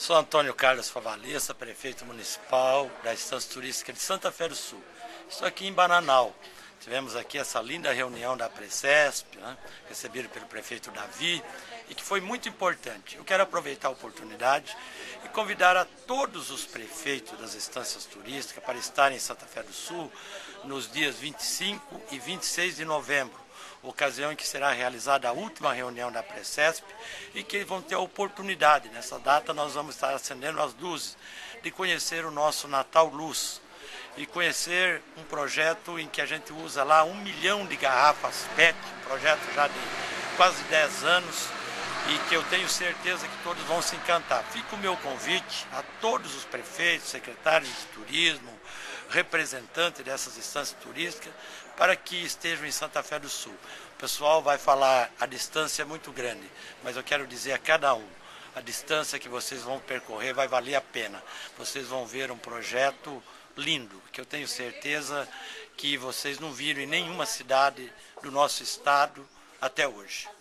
Sou Antônio Carlos Favalesa, prefeito municipal da Estância Turística de Santa Fé do Sul. Estou aqui em Bananal. Tivemos aqui essa linda reunião da Precesp, recebida pelo prefeito Davi, e que foi muito importante. Eu quero aproveitar a oportunidade e convidar a todos os prefeitos das estâncias turísticas para estarem em Santa Fé do Sul nos dias 25 e 26 de novembro, ocasião em que será realizada a última reunião da Precesp e que vão ter a oportunidade. Nessa data nós vamos estar acendendo as luzes, de conhecer o nosso Natal Luz e conhecer um projeto em que a gente usa lá 1 milhão de garrafas PET, um projeto já de quase 10 anos e que eu tenho certeza que todos vão se encantar. Fica o meu convite a todos os prefeitos, secretários de turismo, representantes dessas instâncias turísticas, para que estejam em Santa Fé do Sul. O pessoal vai falar, a distância é muito grande, mas eu quero dizer a cada um, a distância que vocês vão percorrer vai valer a pena. Vocês vão ver um projeto lindo, que eu tenho certeza que vocês não viram em nenhuma cidade do nosso estado até hoje.